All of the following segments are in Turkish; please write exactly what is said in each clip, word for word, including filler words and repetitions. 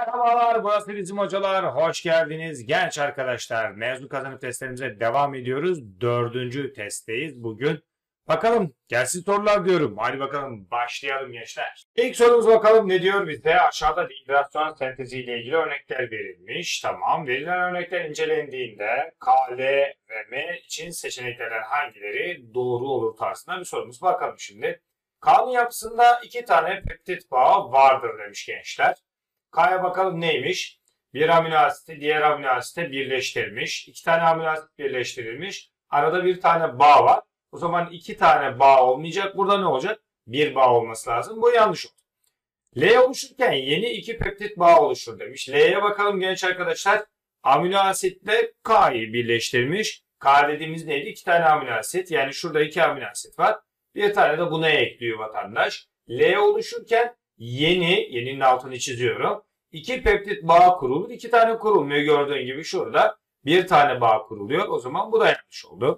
Merhabalar, burası bizim hocalar. Hoş geldiniz genç arkadaşlar. Mezun kazanım testlerimize devam ediyoruz. Dördüncü testteyiz bugün. Bakalım gelsin sorular diyorum. Hadi bakalım başlayalım gençler. İlk sorumuz bakalım ne diyor bize? Aşağıda dehidrasyon sentezi ile ilgili örnekler verilmiş. Tamam. Verilen örnekler incelendiğinde K, L ve M için seçeneklerden hangileri doğru olur tarzında bir sorumuz. Bakalım şimdi. K'nın yapısında iki tane peptit bağı vardır demiş gençler. K'ya bakalım neymiş? Bir amino asiti diğer amino asite birleştirilmiş. İki tane amino asit birleştirilmiş. Arada bir tane bağ var. O zaman iki tane bağ olmayacak. Burada ne olacak? Bir bağ olması lazım. Bu yanlış oldu. L oluşurken yeni iki peptit bağı oluşur demiş. L'ye bakalım genç arkadaşlar. Amino asitle K'yı birleştirmiş. K dediğimiz neydi? İki tane amino asit. Yani şurada iki amino asit var. Bir tane de buna ekliyor vatandaş. L oluşurken yeni, yeninin altını çiziyorum. İki peptit bağ kurulur. İki tane kurulmuyor gördüğün gibi şurada. Bir tane bağ kuruluyor. O zaman bu da yanlış oldu.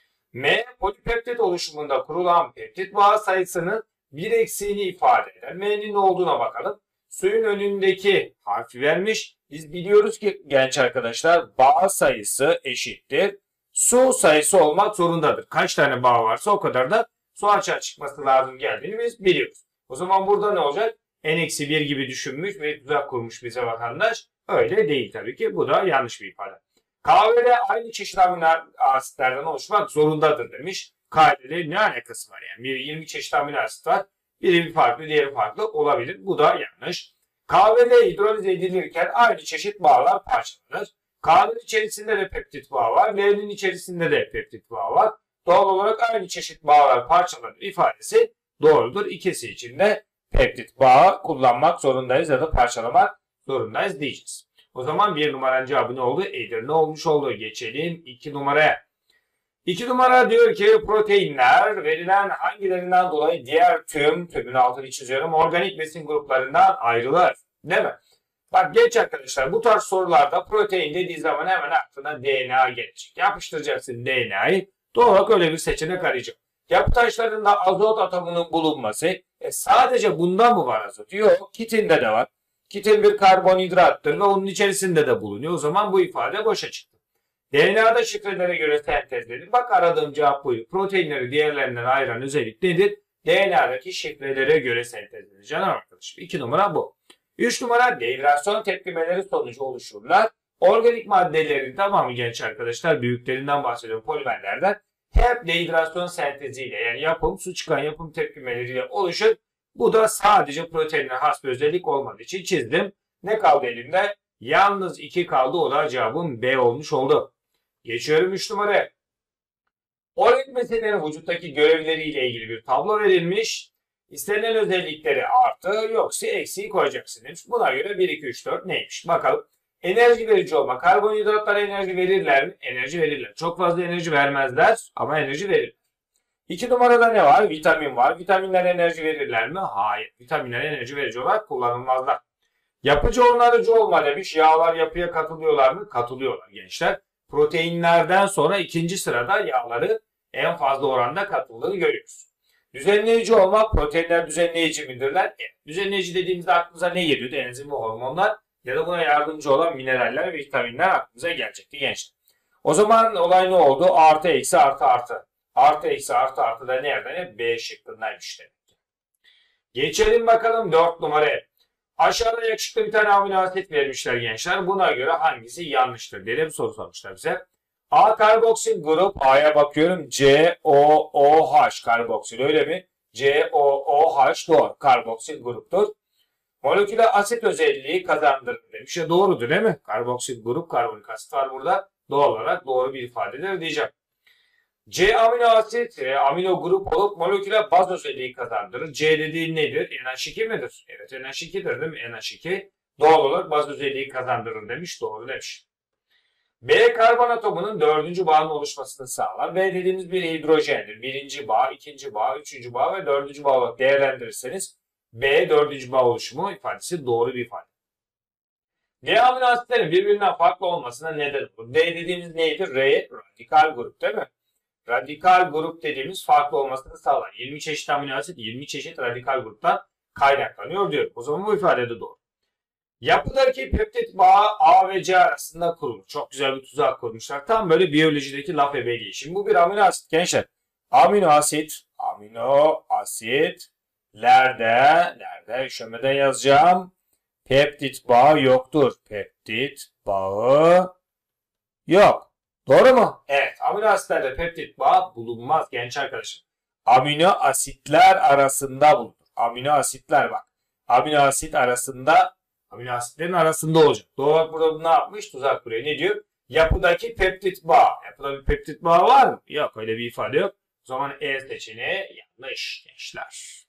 M, polipeptit oluşumunda kurulan peptit bağ sayısının bir eksiğini ifade eder. M'nin ne olduğuna bakalım. Suyun önündeki harfi vermiş. Biz biliyoruz ki genç arkadaşlar bağ sayısı eşittir su sayısı olmak zorundadır. Kaç tane bağ varsa o kadar da su açığa çıkması lazım geldiğini biz biliyoruz. O zaman burada ne olacak? N eksi bir gibi düşünmüş ve tuzak kurmuş bize vatandaş. Öyle değil tabii ki. Bu da yanlış bir ifade. K ve L aynı çeşit amino asitlerden oluşmak zorundadır demiş. K ile L ne alakası var yani? Bir yirmi çeşit amino asit var. Biri bir farklı, diğeri farklı olabilir. Bu da yanlış. K ve L hidroliz edilirken aynı çeşit bağlar parçalanır. K'nın içerisinde de peptit bağı var. L'nin içerisinde de peptit bağı var. Doğal olarak aynı çeşit bağlar parçalanır ifadesi doğrudur. İkisi için de peptit bağı kullanmak zorundayız ya da parçalamak zorundayız diyeceğiz. O zaman bir numaranın cevabı ne oldu? Edir ne olmuş oldu? Geçelim iki numaraya. iki numara diyor ki proteinler verilen hangilerinden dolayı diğer tüm, tümün altını çiziyorum, organik besin gruplarından ayrılır. Değil mi? Bak genç arkadaşlar bu tarz sorularda protein dediği zaman hemen aklına D N A gelecek. Yapıştıracaksın D N A'yı. Doğal olarak öyle bir seçenek arayacak. Yapı taşlarında azot atomunun bulunması. E sadece bunda mı var azot? Yok. Kitinde de var. Kitin bir karbonhidrattır ve onun içerisinde de bulunuyor. O zaman bu ifade boşa çıktı. D N A'da şifrelere göre sentezlenir. Bak aradığım cevap buydu. Proteinleri diğerlerinden ayıran özellik nedir? D N A'daki şifrelere göre sentezlenir. Canım arkadaşım. iki numara bu. üç numara dehidrasyon tepkimeleri sonucu oluşurlar. Organik maddelerin tamamı genç arkadaşlar büyüklerinden bahsediyorum polimerlerden. Hep dehidrasyon senteziyle yani yapım su çıkan yapım tepkimeleriyle oluşur. Bu da sadece proteinine has bir özellik olmadığı için çizdim. Ne kaldı elimde? Yalnız iki kaldı. O da cevabım B olmuş oldu. Geçiyorum üç numaraya. Organik besinlerin vücuttaki görevleriyle ilgili bir tablo verilmiş. İstenilen özellikleri artı yoksa eksiği koyacaksın demiş. Buna göre bir, iki, üç, dört neymiş? Bakalım. Enerji verici olma. Karbonhidratlara enerji verirler mi? Enerji verirler. Çok fazla enerji vermezler ama enerji verirler. iki numarada ne var? Vitamin var. Vitaminler enerji verirler mi? Hayır. Vitaminler enerji verici olarak kullanılmazlar. Yapıcı onarıcı olma demiş. Yağlar yapıya katılıyorlar mı? Katılıyorlar gençler. Proteinlerden sonra ikinci sırada yağları en fazla oranda katıldığını görüyoruz. Düzenleyici olmak, proteinler düzenleyici midirler? Evet. Düzenleyici dediğimizde aklımıza ne geliyordu? Enzim ve hormonlar ya da buna yardımcı olan mineraller ve vitaminler aklımıza gelecekti gençler. O zaman olay ne oldu? Artı, eksi, artı, artı. Artı, eksi, artı, artı da nereden? B şıkkındaymış demek. Geçelim bakalım dört numaraya. Aşağıda yakışıklı bir tane amino asit vermişler gençler. Buna göre hangisi yanlıştır diye bir soru sormuşlar bize. A karboksil grup. A'ya bakıyorum. C O O H karboksil öyle mi? C O O H doğru. Karboksil gruptur. Moleküler asit özelliği kazandırır demiş. Ya doğrudur değil mi? Karboksil grup karbonik asit var burada. Doğal olarak doğru bir ifadedir diyeceğim. C amino asit e, amino grup olup moleküler baz özelliği kazandırır. C dediğin nedir? N H iki midir? Evet N H iki'dir değil mi? N H iki doğal olarak baz özelliği kazandırır demiş. Doğru demiş. B karbon atomunun dördüncü bağın oluşmasını sağlar. B dediğimiz bir hidrojendir. Birinci bağ, ikinci bağ, üçüncü bağ ve dördüncü bağ olarak değerlendirirseniz B dördüncü bağ oluşumu ifadesi doğru bir ifade. D amino asitlerin birbirinden farklı olmasına neden olur. D dediğimiz neydi? R radikal grup değil mi? Radikal grup dediğimiz farklı olmasını sağlar. yirmi çeşit amino asit, yirmi çeşit radikal gruptan kaynaklanıyor diyor. O zaman bu ifade de doğru. Yapıdaki peptit bağı A ve C arasında kurulur. Çok güzel bir tuzak kurmuşlar. Tam böyle biyolojideki laf ebeliği. Şimdi bu bir amino asit gençler. Amino asit, amino asitlerde, nerede? Şömede yazacağım. Peptit bağı yoktur. Peptit bağı yok. Doğru mu? Evet. Amino asitlerde peptit bağı bulunmaz genç arkadaşım. Amino asitler arasında bulunur. Amino asitler bak. Amino asit arasında, amino asitlerin arasında olacak. Doğru olarak burada ne yapmış? Tuzak buraya. Ne diyor? Yapıdaki peptit bağı. Yapıda bir peptit bağı var mı? Yok. Öyle bir ifade yok. O zaman E seçeneği yanlış gençler.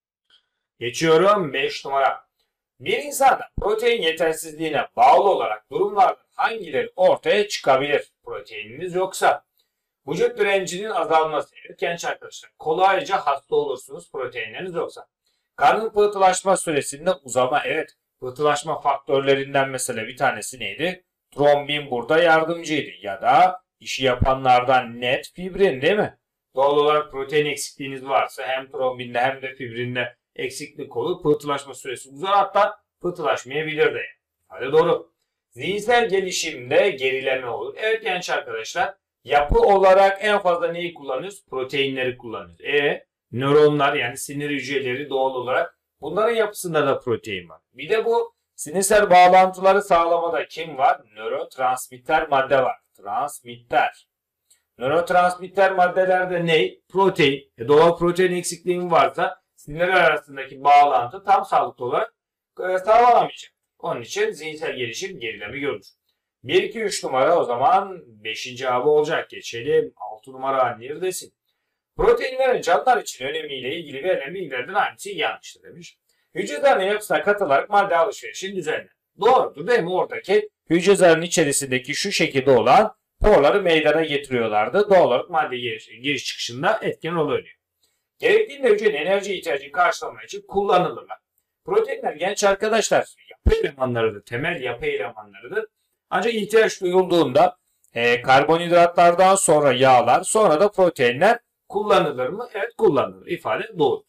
Geçiyorum beş numara. Bir insanda protein yetersizliğine bağlı olarak durumlardan hangileri ortaya çıkabilir? Proteininiz yoksa. Vücut direncinin azalması. Evet genç arkadaşlar. Kolayca hasta olursunuz proteinleriniz yoksa. Karnın pıhtılaşma süresinde uzama. Evet. Pıhtılaşma faktörlerinden mesela bir tanesi neydi? Trombin burada yardımcıydı. Ya da işi yapanlardan net fibrin değil mi? Doğal olarak protein eksikliğiniz varsa hem trombinde hem de fibrinde eksiklik olur. Pıhtılaşma süresi uzar, hatta pıhtılaşmayabilir de. Hadi doğru. Zihinsel gelişimde gerileme olur. Evet genç arkadaşlar. Yapı olarak en fazla neyi kullanıyoruz? Proteinleri kullanıyoruz. E, nöronlar yani sinir hücreleri doğal olarak bunların yapısında da protein var. Bir de bu sinirsel bağlantıları sağlamada kim var? Nörotransmitter madde var. Transmitter. Nörotransmitter maddelerde ne? Protein. E, doğal protein eksikliğin varsa sinirler arasındaki bağlantı tam sağlıklı olarak e, sağlanamayacak. Onun için zihinsel gelişim gerileme görür. bir, iki, üç numara o zaman beşinci abi olacak. Geçelim. altı numara neredesin? Proteinlerin canlılar için önemiyle ilgili verilen bilgilerden hangisi yanlıştır demiş. Hücre zarının yapısına katılarak madde alışverişini düzenler. Doğrudur değil mi? Oradaki hücre zarının içerisindeki şu şekilde olan porları meydana getiriyorlardı. Doğal olarak madde giriş, giriş çıkışında etken oluyor. Gerektiğinde hücrenin enerji ihtiyacını karşılamak için kullanılırlar. Proteinler genç arkadaşlar yapı elemanlarıdır. Temel yapı elemanlarıdır. Ancak ihtiyaç duyulduğunda e, karbonhidratlardan sonra yağlar, sonra da proteinler kullanılır mı? Evet kullanılır. İfade doğru.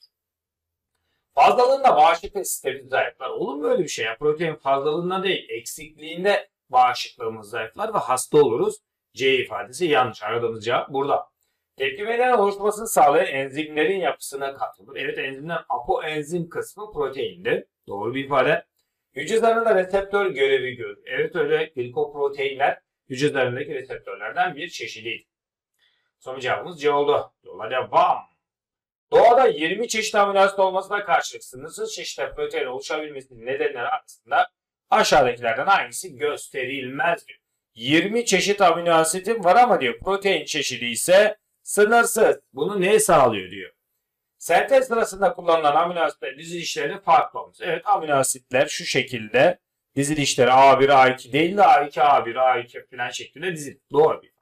Fazlalığında bağışıklık sistemi zayıflar. Olur mu öyle bir şey ya? Protein fazlalığında değil, eksikliğinde bağışıklığımız zayıflar ve hasta oluruz. C ifadesi yanlış. Aradığımız cevap burada. Tepkimelerin oluşmasını sağlayan enzimlerin yapısına katılır. Evet enzimler apoenzim kısmı proteindir. Doğru bir ifade. Hücre zarında reseptör görevi görür. Evet öyle glikoproteinler hücre zarındaki reseptörlerden bir çeşidiydi. Son cevabımız C oldu. Yola devam. Doğada yirmi çeşit amino asit olmasına karşılık sınırsız çeşitli protein oluşabilmesinin nedenleri arasında aşağıdakilerden hangisi gösterilmez diyor. yirmi çeşit amino asitim var ama diyor protein çeşidi ise sınırsız. Bunu ne sağlıyor diyor. Sentez sırasında kullanılan amino asitlerin dizilişlerinin farklı olması. Evet amino asitler şu şekilde dizilişleri A bir A iki değil de A iki A bir A iki falan şeklinde dizilir. Doğru bir.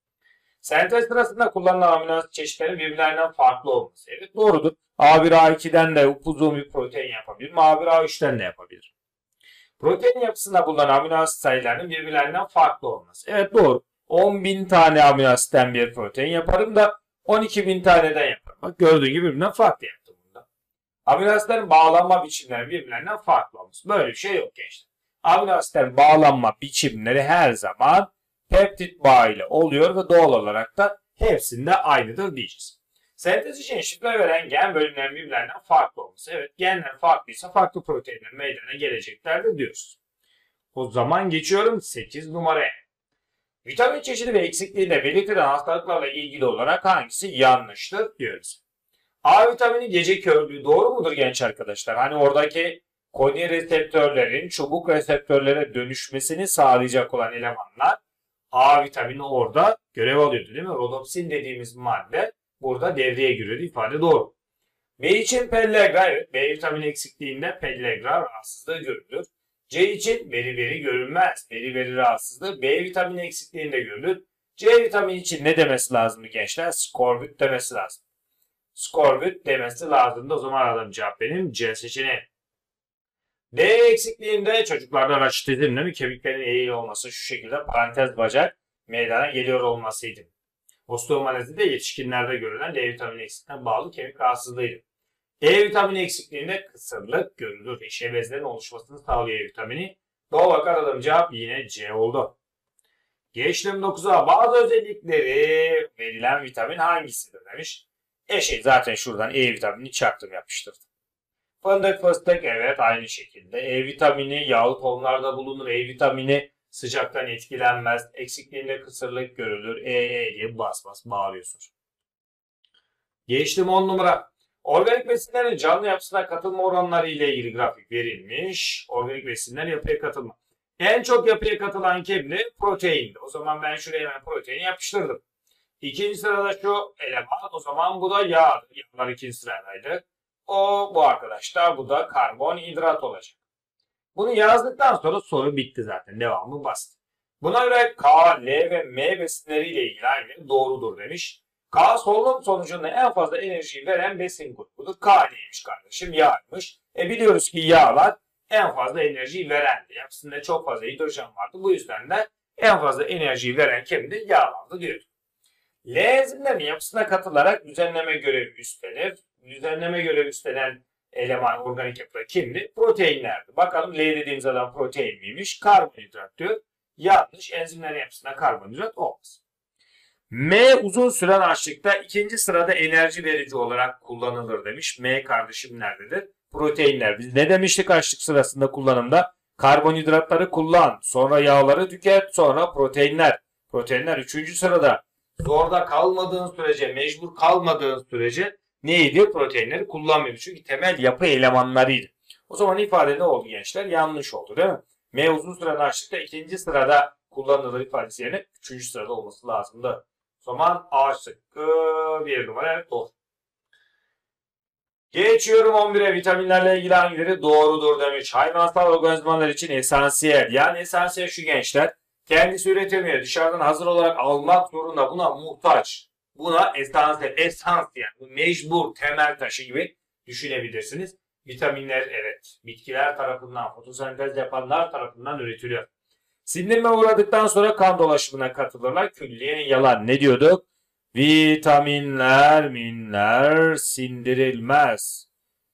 Sentez sırasında kullanılan amino asit çeşitlerinin birbirlerinden farklı olması. Evet doğrudur. A bir A iki'den de upuzun bir protein yapabilir. A bir A üç'ten de yapabilir. Protein yapısında bulunan amino asit sayılarının birbirlerinden farklı olması. Evet doğru. on bin tane amino asitten bir protein yaparım da on iki bin taneden yaparım. Bak gördüğün gibi birbirinden farklı yaptım bunda. Amino asitlerin bağlanma biçimleri birbirlerinden farklı olması. Böyle bir şey yok gençler. Amino asitlerin bağlanma biçimleri her zaman peptit bağı ile oluyor ve doğal olarak da hepsinde aynıdır diyeceğiz. Sentez için şifre veren gen bölümlerinin birbirlerinden farklı olması. Evet genler farklıysa farklı proteinler meydana geleceklerdir diyoruz. O zaman geçiyorum sekiz numaraya. Vitamin çeşidi ve eksikliğinde belirtilen hastalıklarla ilgili olarak hangisi yanlıştır diyoruz. A vitamini gece körlüğü doğru mudur genç arkadaşlar? Hani oradaki koni reseptörlerin çubuk reseptörlere dönüşmesini sağlayacak olan elemanlar A vitamini orada görev alıyordu değil mi? Rodopsin dediğimiz madde burada devreye giriyordu. İfade doğru. B için pellagra, evet B vitamini eksikliğinde pellagra rahatsızlığı görülür. C için beriberi görülmez. Beriberi rahatsızlığı B vitamini eksikliğinde görülür. C vitamini için ne demesi lazım gençler? Skorbut demesi lazım. Skorbut demesi lazım da o zaman aradığım cevap benim C seçeneği. D eksikliğinde çocuklarda raşitizmle mi kemiklerin eğili olması şu şekilde parantez bacak meydana geliyor olmasıydı. Osteomanezi de yetişkinlerde görülen D vitamini eksikliğine bağlı kemik rahatsızlığıydı. E vitamini eksikliğinde kısırlık görülür. Eşe bezlerin oluşmasını sağlıyor E vitamini. Doğal olarak aradığım cevap yine C oldu. Geçtim dokuza. Bazı özellikleri verilen vitamin hangisidir demiş. Eşe zaten şuradan E vitamini çaktım yapıştırdım. Fındık, fıstık evet aynı şekilde. E vitamini yağlı tohumlarda bulunur. E vitamini sıcaktan etkilenmez. Eksikliğinde kısırlık görülür. E, E diye bas bas bağırıyorsun. Geçtim on numara. Organik besinlerin canlı yapısına katılma oranları ile ilgili grafik verilmiş. Organik besinler yapıya katılma. En çok yapıya katılan kimdi? Proteindi. O zaman ben şuraya hemen proteini yapıştırdım. İkinci sırada şu eleman. O zaman bu da yağ. Yağlar ikinci sıradaydı. O bu arkadaş da bu da karbonhidrat olacak. Bunu yazdıktan sonra soru bitti zaten. Devamı basit. Buna göre K, L ve M besinleriyle ilgili aynı doğrudur demiş. K solunum sonucunda en fazla enerjiyi veren besin grubudur. K neymiş kardeşim? Yağmış. E biliyoruz ki yağlar en fazla enerjiyi verendi. Yapısında çok fazla hidrojen vardı. Bu yüzden de en fazla enerjiyi veren kimdi? Yağlardı diyordu. L enzimlerin yapısına katılarak düzenleme görevi üstlenir. Düzenleme görevi üstlenen eleman organik yapıda kimdi? Proteinlerdi. Bakalım L dediğimiz adam protein miymiş? Karbonhidrat diyor. Yanlış. Enzimlerin yapısında karbonhidrat olmaz. M uzun süren açlıkta ikinci sırada enerji verici olarak kullanılır demiş. M kardeşim nerededir? Proteinler. Biz ne demiştik açlık sırasında kullanımda? Karbonhidratları kullan, sonra yağları tüket, sonra proteinler. Proteinler üçüncü sırada. Zorda kalmadığın sürece, mecbur kalmadığın sürece neydi? Proteinleri kullanmıyordu. Çünkü temel yapı elemanlarıydı. O zaman ifade ne oldu gençler? Yanlış oldu değil mi? M uzun süren açlıkta ikinci sırada kullanılır ifadesi yerine üçüncü sırada olması lazımdı. O zaman A şıkkı bir numara evet doğru. Geçiyorum on bire. Vitaminlerle ilgili hangileri doğrudur demiş. Hayvansal organizmalar için esansiyel. Yani esansiyel şu gençler. Kendisi üretemiyor. Dışarıdan hazır olarak almak zorunda. Buna muhtaç. Buna esansiyel. Esans yani. Bu mecbur temel taşı gibi düşünebilirsiniz. Vitaminler evet. Bitkiler tarafından, fotosentez yapanlar tarafından üretiliyor. Sindirime uğradıktan sonra kan dolaşımına katılırlar. Külliyen yalan. Ne diyorduk? Vitaminler, minler sindirilmez.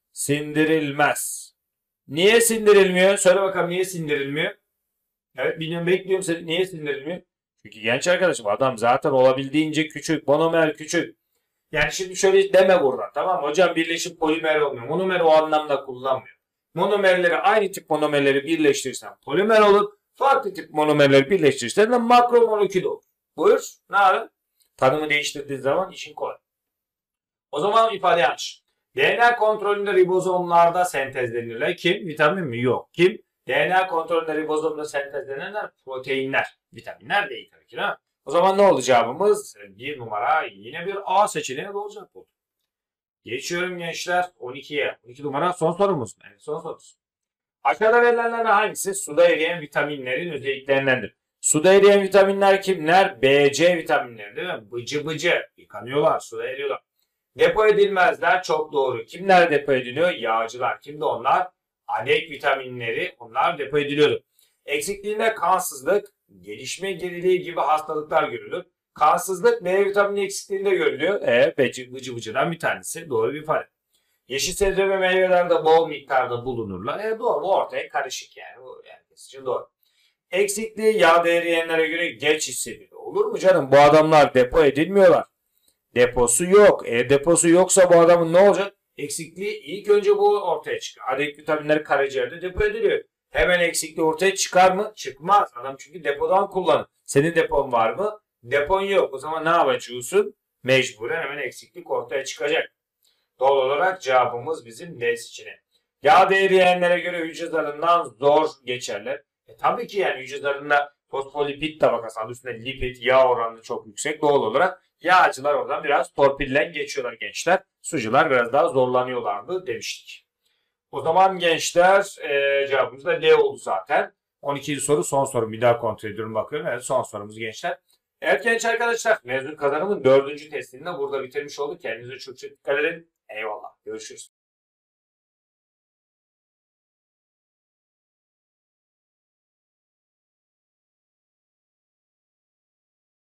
Sindirilmez. Niye sindirilmiyor? Söyle bakalım niye sindirilmiyor? Evet biliyorum bekliyorum seni. Niye sindirilmiyor? Çünkü genç arkadaşım adam zaten olabildiğince küçük. Monomer küçük. Yani şimdi şöyle deme burada. Tamam hocam birleşip polimer olmuyor. Monomer o anlamda kullanmıyor. Monomerleri aynı tip monomerleri birleştirirsen polimer olur. Farklı tip monomerleri birleştirirsen de makromolekül olur. Buyur. Ne yapalım? Tanımı değiştirdiği zaman işin kolay. O zaman ifade yanlış. D N A kontrolünde ribozomlarda sentezlenirler. Kim? Vitamin mi? Yok. Kim? D N A kontrolünde ribozomda sentezlenenler proteinler. Vitaminler değil tabii ki. Ha? O zaman ne oldu cevabımız? Bir numara yine bir A seçeneği olacak bu. Geçiyorum gençler on ikiye. on iki numara son sorumuz. Evet, son sorumuz. Aşağıda verilenlerden hangisi suda eriyen vitaminlerin özelliklerindendir? Suda eriyen vitaminler kimler? B, C vitaminleri değil mi? Bıcı bıcı. Yıkanıyorlar, suda eriyorlar. Depo edilmezler çok doğru. Kimler depo ediliyor? Yağcılar. Kimdi onlar? Adek vitaminleri onlar depo ediliyordu. Eksikliğinde kansızlık, gelişme geriliği gibi hastalıklar görülür. Kansızlık B vitamini eksikliğinde görülüyor. E, bıcı bıcı bıcıdan bir tanesi. Doğru bir ifade. Yeşil sebze ve meyvelerde bol miktarda bulunurlar. E doğru bu ortaya karışık yani. Bu herkes için doğru. Eksikliği yağ eriyenlere göre geç hissedilir. Olur mu canım? Bu adamlar depo edilmiyorlar. Deposu yok. E deposu yoksa bu adamın ne olacak? Eksikliği ilk önce bu ortaya çıkıyor. Adek vitaminler karaciğerde depo ediliyor. Hemen eksikliği ortaya çıkar mı? Çıkmaz. Adam çünkü depodan kullanır. Senin depon var mı? Depon yok. O zaman ne yapacaksın? Mecburen hemen eksiklik ortaya çıkacak. Doğal olarak cevabımız bizim D seçeneği. Yağ eriyenlere göre hücre zarından zor geçerler. E tabii ki yani hücre zarında fosfolipid tabakası adı üstünde lipid yağ oranı çok yüksek. Doğal olarak yağcılar oradan biraz torpillen geçiyorlar gençler. Sucular biraz daha zorlanıyorlardı demiştik. O zaman gençler e, cevabımız da D oldu zaten. on ikinci soru son soru. Bir daha kontrol ediyorum bakıyorum. Evet son sorumuz gençler. Evet genç arkadaşlar mezun kazanımın dördüncü testini de burada bitirmiş olduk. Kendinize çok çok dikkat edin. Eyvallah. Görüşürüz.